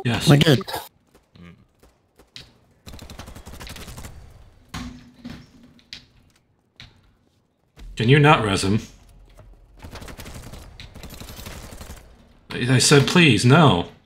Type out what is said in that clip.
Yes. We're good. Can you not res him? I said please, no.